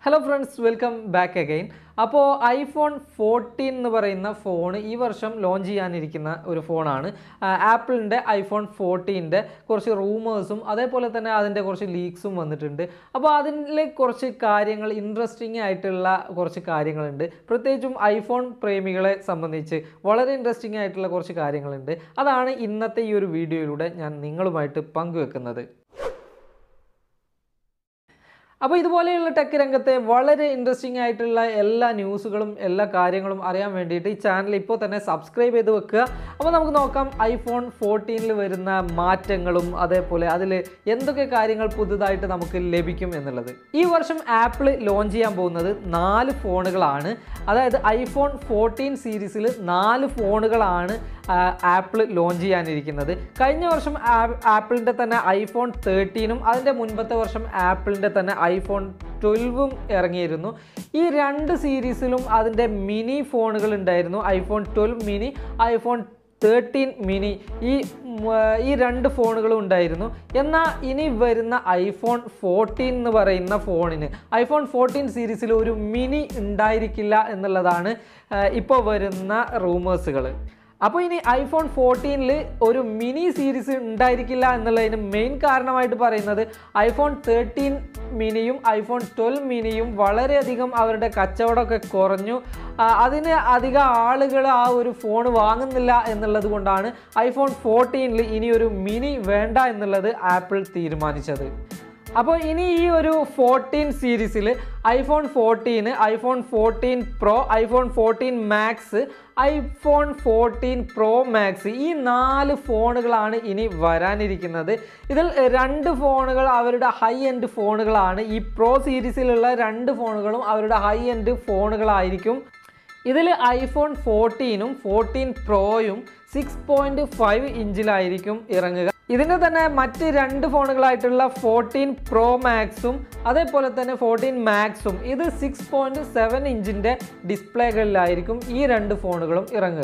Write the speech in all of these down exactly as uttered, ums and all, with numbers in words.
Hello friends, welcome back again. അപ്പോൾ iPhone fourteen എന്ന് പറയുന്ന ഫോൺ ഈ വർഷം ലോഞ്ച് ചെയ്യാനിരിക്കുന്ന ഒരു ഫോണാണ്. ആപ്പിളിൻ്റെ iPhone fourteen-ൻ്റെ കുറച്ച് റൂമേഴ്സും അതേപോലെ തന്നെ അതിൻ്റെ കുറച്ച് ലീക്സും വന്നിട്ടുണ്ട്. അപ്പോൾ അതിലെ കുറച്ച് കാര്യങ്ങൾ ഇൻട്രസ്റ്റിംഗ് ആയിട്ടുള്ള കുറച്ച് കാര്യങ്ങളുണ്ട്. പ്രത്യേകിച്ചും ഐഫോൺ പ്രേമികളെ സംബന്ധിച്ച് വളരെ ഇൻട്രസ്റ്റിംഗ് ആയിട്ടുള്ള കുറച്ച് കാര്യങ്ങളുണ്ട്. അതാണ് ഇന്നത്തെ ഈ ഒരു വീഡിയോയിലൂടെ ഞാൻ നിങ്ങളുമായിട്ട് പങ്കുവെക്കുന്നത്. അപ്പോൾ ഇതുപോലെയുള്ള ടെക് രംഗത്തെ വളരെ ഇൻട്രസ്റ്റിംഗ് ആയിട്ടുള്ള എല്ലാ ന്യൂസുകളും എല്ലാ കാര്യങ്ങളും അറിയാൻ വേണ്ടിയിട്ട് ഈ ചാനൽ ഇപ്പോൾ തന്നെ സബ്സ്ക്രൈബ് ചെയ്ത് വെക്കുക. അപ്പോൾ നമുക്ക് നോക്കാം ഐഫോൺ ഫോർട്ടീനിൽ വരുന്ന മാറ്റങ്ങളും അതേപോലെ അതിൽ എന്തൊക്കെ കാര്യങ്ങൾ പുതുതായിട്ട് നമുക്ക് ലഭിക്കും എന്നുള്ളത്. ഈ വർഷം ആപ്പിൾ ലോഞ്ച് ചെയ്യാൻ പോകുന്നത് നാല് ഫോണുകളാണ്. അതായത് ഐഫോൺ ഫോർട്ടീൻ സീരീസിൽ നാല് ഫോണുകളാണ് ആപ്പിൾ ലോഞ്ച് ചെയ്യാനിരിക്കുന്നത്. കഴിഞ്ഞ വർഷം ആപ്പിളിൻ്റെ തന്നെ ഐഫോൺ തേർട്ടീനും അതിൻ്റെ മുൻപത്തെ വർഷം ആപ്പിളിൻ്റെ തന്നെ ഐഫോൺ ട്വൽവും ഇറങ്ങിയിരുന്നു. ഈ രണ്ട് സീരീസിലും അതിൻ്റെ മിനി ഫോണുകൾ ഉണ്ടായിരുന്നു. IPhone twelve mini, iPhone thirteen mini, ഈ ഈ രണ്ട് ഫോണുകളും ഉണ്ടായിരുന്നു. എന്നാൽ ഇനി വരുന്ന ഐഫോൺ ഫോർട്ടീൻ എന്ന് പറയുന്ന ഫോണിന് ഐഫോൺ ഫോർട്ടീൻ സീരീസിൽ ഒരു മിനി ഉണ്ടായിരിക്കില്ല എന്നുള്ളതാണ് ഇപ്പോൾ വരുന്ന റൂമേഴ്സുകൾ. അപ്പോൾ ഇനി ഐഫോൺ ഫോർട്ടീനിൽ ഒരു മിനി സീരീസ് ഉണ്ടായിരിക്കില്ല എന്നുള്ളതിന് മെയിൻ കാരണമായിട്ട് പറയുന്നത് ഐഫോൺ തേർട്ടീൻ മിനിയും ഐഫോൺ ട്വൽവ് മിനിയും വളരെയധികം അവരുടെ കച്ചവടമൊക്കെ കുറഞ്ഞു. അതിന് അധികം ആളുകൾ ആ ഒരു ഫോൺ വാങ്ങുന്നില്ല എന്നുള്ളത് കൊണ്ടാണ് ഐഫോൺ ഫോർട്ടീനിൽ ഇനി ഒരു മിനി വേണ്ട എന്നുള്ളത് ആപ്പിൾ തീരുമാനിച്ചത്. അപ്പോൾ ഇനി ഈ ഒരു ഫോർട്ടീൻ സീരീസിൽ ഐഫോൺ ഫോർട്ടീന്, iPhone fourteen pro, iPhone fourteen max, iPhone fourteen pro max ഈ നാല് ഫോണുകളാണ് ഇനി വരാനിരിക്കുന്നത്. ഇതിൽ രണ്ട് ഫോണുകൾ അവരുടെ ഹൈ എൻഡ് ഫോണുകളാണ്. ഈ പ്രോ സീരീസിലുള്ള രണ്ട് ഫോണുകളും അവരുടെ ഹൈ എൻഡ് ഫോണുകളായിരിക്കും. ഇതിൽ ഐഫോൺ ഫോർട്ടീനും ഫോർട്ടീൻ പ്രോയും സിക്സ് പോയിൻറ്റ് ഫൈവ് ഇഞ്ചിലായിരിക്കും ഇറങ്ങുക. ഇതിൻ്റെ തന്നെ മറ്റ് രണ്ട് ഫോണുകളായിട്ടുള്ള ഫോർട്ടീൻ പ്രോ മാക്സും അതേപോലെ തന്നെ ഫോർട്ടീൻ മാക്സും ഇത് സിക്സ് പോയിൻറ്റ് സെവൻ ഇഞ്ചിൻ്റെ ഡിസ്പ്ലേകളിലായിരിക്കും ഈ രണ്ട് ഫോണുകളും ഇറങ്ങുക.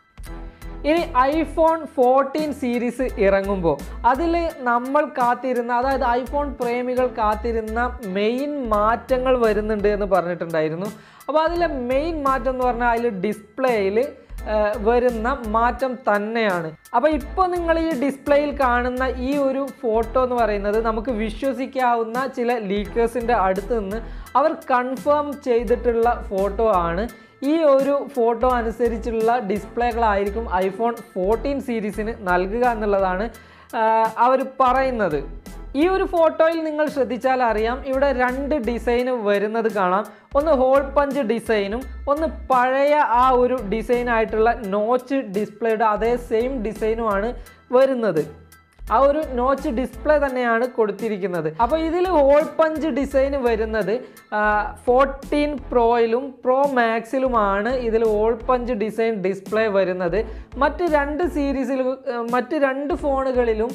ഇനി ഐഫോൺ ഫോർട്ടീൻ സീരീസ് ഇറങ്ങുമ്പോൾ അതിൽ നമ്മൾ കാത്തിരുന്ന, അതായത് ഐഫോൺ പ്രേമികൾ കാത്തിരുന്ന മെയിൻ മാറ്റങ്ങൾ വരുന്നുണ്ട് എന്ന് പറഞ്ഞിട്ടുണ്ടായിരുന്നു. അപ്പോൾ അതിലെ മെയിൻ മാറ്റം എന്ന് പറഞ്ഞാൽ അതിൽ ഡിസ്പ്ലേയിൽ വരുന്ന മാറ്റം തന്നെയാണ്. അപ്പോൾ ഇപ്പോൾ നിങ്ങൾ ഈ ഡിസ്പ്ലേയിൽ കാണുന്ന ഈ ഒരു ഫോട്ടോ എന്ന് പറയുന്നത് നമുക്ക് വിശ്വസിക്കാവുന്ന ചില ലീക്കേഴ്സിൻ്റെ അടുത്ത് നിന്ന് അവർ കൺഫേം ചെയ്തിട്ടുള്ള ഫോട്ടോ ആണ്. ഈ ഒരു ഫോട്ടോ അനുസരിച്ചുള്ള ഡിസ്പ്ലേകളായിരിക്കും ഐഫോൺ ഫോർട്ടീൻ സീരീസിന് നൽകുക എന്നുള്ളതാണ് അവർ പറയുന്നത്. ഈ ഒരു ഫോട്ടോയിൽ നിങ്ങൾ ശ്രദ്ധിച്ചാൽ അറിയാം, ഇവിടെ രണ്ട് ഡിസൈൻ വരുന്നത് കാണാം. ഒന്ന് ഹോൾ പഞ്ച് ഡിസൈനും ഒന്ന് പഴയ ആ ഒരു ഡിസൈനായിട്ടുള്ള നോച്ച് ഡിസ്പ്ലേയുടെ അതേ സെയിം ഡിസൈനുമാണ് വരുന്നത്. ആ ഒരു നോച്ച് ഡിസ്പ്ലേ തന്നെയാണ് കൊടുത്തിരിക്കുന്നത്. അപ്പോൾ ഇതിൽ ഹോൾ പഞ്ച് ഡിസൈൻ വരുന്നത് ഫോർട്ടീൻ പ്രോയിലും പ്രോ മാക്സിലുമാണ് ഇതിൽ ഹോൾ പഞ്ച് ഡിസൈൻ ഡിസ്പ്ലേ വരുന്നത്. മറ്റ് രണ്ട് സീരീസിൽ മറ്റ് രണ്ട് ഫോണുകളിലും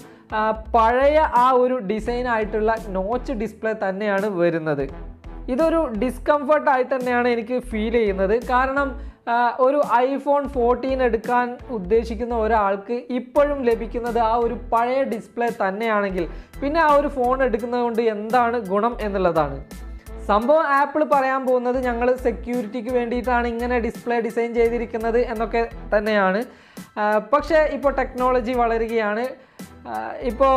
പഴയ ആ ഒരു ഡിസൈൻ ആയിട്ടുള്ള നോച്ച് ഡിസ്പ്ലേ തന്നെയാണ് വരുന്നത്. ഇതൊരു ഡിസ്കംഫർട്ടായിട്ട് തന്നെയാണ് എനിക്ക് ഫീൽ ചെയ്യുന്നത്. കാരണം ഒരു ഐഫോൺ ഫോർട്ടീൻ എടുക്കാൻ ഉദ്ദേശിക്കുന്ന ഒരാൾക്ക് ഇപ്പോഴും ലഭിക്കുന്നത് ആ ഒരു പഴയ ഡിസ്പ്ലേ തന്നെയാണെങ്കിൽ പിന്നെ ആ ഒരു ഫോൺ എടുക്കുന്നത് കൊണ്ട് എന്താണ് ഗുണം എന്നുള്ളതാണ് സംഭവം. ആപ്പിൾ പറയാൻ പോകുന്നത് ഞങ്ങൾ സെക്യൂരിറ്റിക്ക് വേണ്ടിയിട്ടാണ് ഇങ്ങനെ ഡിസ്പ്ലേ ഡിസൈൻ ചെയ്തിരിക്കുന്നത് എന്നൊക്കെ തന്നെയാണ്. പക്ഷേ ഇപ്പോൾ ടെക്നോളജി വളരുകയാണ്. ഇപ്പോൾ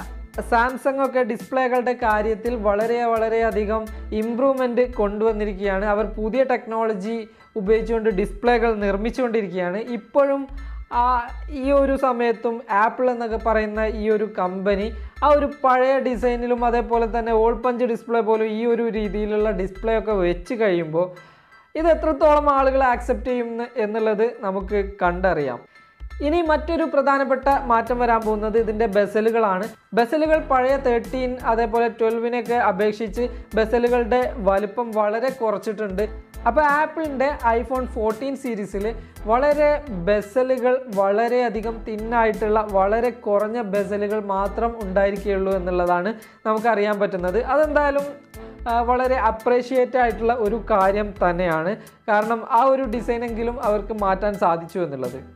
സാംസങ് ഒക്കെ ഡിസ്പ്ലേകളുടെ കാര്യത്തിൽ വളരെ വളരെയധികം ഇമ്പ്രൂവ്മെൻറ്റ് കൊണ്ടുവന്നിരിക്കുകയാണ്. അവർ പുതിയ ടെക്നോളജി ഉപയോഗിച്ചുകൊണ്ട് ഡിസ്പ്ലേകൾ നിർമ്മിച്ചുകൊണ്ടിരിക്കുകയാണ്. ഇപ്പോഴും ആ ഈ ഒരു സമയത്തും ആപ്പിൾ എന്നൊക്കെ പറയുന്ന ഈ ഒരു കമ്പനി ആ ഒരു പഴയ ഡിസൈനിലും അതേപോലെ തന്നെ ഓൾ പഞ്ച് ഡിസ്പ്ലേ പോലും ഈ ഒരു രീതിയിലുള്ള ഡിസ്പ്ലേ ഒക്കെ വെച്ച് കഴിയുമ്പോൾ ഇത് എത്രത്തോളം ആളുകൾ ആക്സെപ്റ്റ് ചെയ്യും എന്നുള്ളത് നമുക്ക് കണ്ടറിയാം. ഇനി മറ്റൊരു പ്രധാനപ്പെട്ട മാറ്റം വരാൻ പോകുന്നത് ഇതിൻ്റെ ബെസലുകളാണ്. ബെസലുകൾ പഴയ തേർട്ടീൻ അതേപോലെ ട്വൽവിനൊക്കെ അപേക്ഷിച്ച് ബെസലുകളുടെ വലുപ്പം വളരെ കുറച്ചിട്ടുണ്ട്. അപ്പോൾ ആപ്പിളിൻ്റെ ഐഫോൺ ഫോർട്ടീൻ സീരീസിൽ വളരെ ബെസലുകൾ വളരെയധികം തിന്നായിട്ടുള്ള വളരെ കുറഞ്ഞ ബെസലുകൾ മാത്രം ഉണ്ടായിരിക്കുകയുള്ളൂ എന്നുള്ളതാണ് നമുക്കറിയാൻ പറ്റുന്നത്. അതെന്തായാലും വളരെ അപ്രീഷിയേറ്റ് ആയിട്ടുള്ള ഒരു കാര്യം തന്നെയാണ്. കാരണം ആ ഒരു ഡിസൈനെങ്കിലും അവർക്ക് മാറ്റാൻ സാധിച്ചു എന്നുള്ളത്.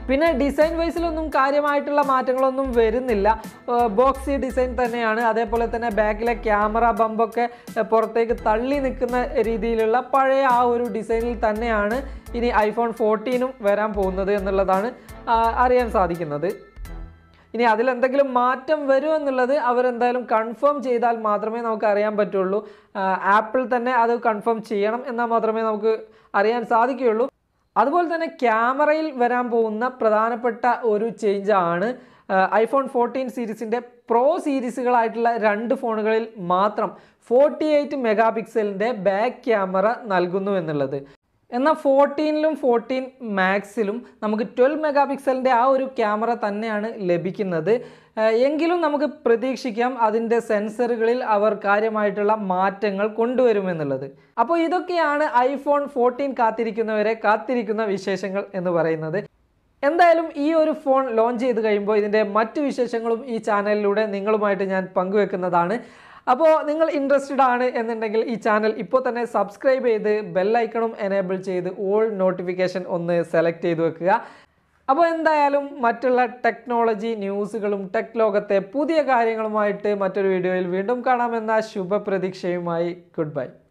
പിന്നെ ഡിസൈൻ വൈസിലൊന്നും കാര്യമായിട്ടുള്ള മാറ്റങ്ങളൊന്നും വരുന്നില്ല. ബോക്സി ഡിസൈൻ തന്നെയാണ്. അതേപോലെ തന്നെ ബാക്കിലെ ക്യാമറ ബമ്പൊക്കെ പുറത്തേക്ക് തള്ളി നിൽക്കുന്ന രീതിയിലുള്ള പഴയ ആ ഒരു ഡിസൈനിൽ തന്നെയാണ് ഇനി ഐഫോൺ ഫോർട്ടീനും വരാൻ പോകുന്നത് എന്നുള്ളതാണ് അറിയാൻ സാധിക്കുന്നത്. ഇനി അതിലെന്തെങ്കിലും മാറ്റം വരുമോ എന്നുള്ളത് അവരെന്തായാലും കൺഫേം ചെയ്താൽ മാത്രമേ നമുക്ക് അറിയാൻ പറ്റുള്ളൂ. ആപ്പിൾ തന്നെ അത് കൺഫേം ചെയ്യണം എന്നാൽ മാത്രമേ നമുക്ക് അറിയാൻ സാധിക്കുകയുള്ളൂ. അതുപോലെ തന്നെ ക്യാമറയിൽ വരാൻ പോകുന്ന പ്രധാനപ്പെട്ട ഒരു ചേഞ്ചാണ് ഐഫോൺ ഫോർട്ടീൻ സീരീസിൻ്റെ പ്രോ സീരീസുകളായിട്ടുള്ള രണ്ട് ഫോണുകളിൽ മാത്രം ഫോർട്ടി എയ്റ്റ് മെഗാ പിക്സലിൻ്റെ ബാക്ക് ക്യാമറ നൽകുന്നു എന്നുള്ളത്. എന്നാൽ ഫോർട്ടീനിലും ഫോർട്ടീൻ മാക്സിലും നമുക്ക് ട്വൽവ് മെഗാ പിക്സലിൻ്റെ ആ ഒരു ക്യാമറ തന്നെയാണ് ലഭിക്കുന്നത്. എങ്കിലും നമുക്ക് പ്രതീക്ഷിക്കാം അതിൻ്റെ സെൻസറുകളിൽ അവർ കാര്യമായിട്ടുള്ള മാറ്റങ്ങൾ കൊണ്ടുവരുമെന്നുള്ളത്. അപ്പോൾ ഇതൊക്കെയാണ് ഐഫോൺ ഫോർട്ടീൻ കാത്തിരിക്കുന്നവരെ കാത്തിരിക്കുന്ന വിശേഷങ്ങൾ എന്ന് പറയുന്നത്. എന്തായാലും ഈ ഒരു ഫോൺ ലോഞ്ച് ചെയ്ത് കഴിയുമ്പോൾ ഇതിൻ്റെ മറ്റു വിശേഷങ്ങളും ഈ ചാനലിലൂടെ നിങ്ങളുമായിട്ട് ഞാൻ പങ്കുവെക്കുന്നതാണ്. അപ്പോൾ നിങ്ങൾ ഇൻട്രസ്റ്റഡ് ആണ് എന്നുണ്ടെങ്കിൽ ഈ ചാനൽ ഇപ്പോൾ തന്നെ സബ്സ്ക്രൈബ് ചെയ്ത് ബെല്ലൈക്കണും എനേബിൾ ചെയ്ത് ഓൾ നോട്ടിഫിക്കേഷൻ ഒന്ന് സെലക്ട് ചെയ്ത് വെക്കുക. അപ്പോൾ എന്തായാലും മറ്റുള്ള ടെക്നോളജി ന്യൂസുകളും ടെക് ലോകത്തെ പുതിയ കാര്യങ്ങളുമായിട്ട് മറ്റൊരു വീഡിയോയിൽ വീണ്ടും കാണാമെന്ന ശുഭപ്രതീക്ഷയുമായി ഗുഡ് ബൈ.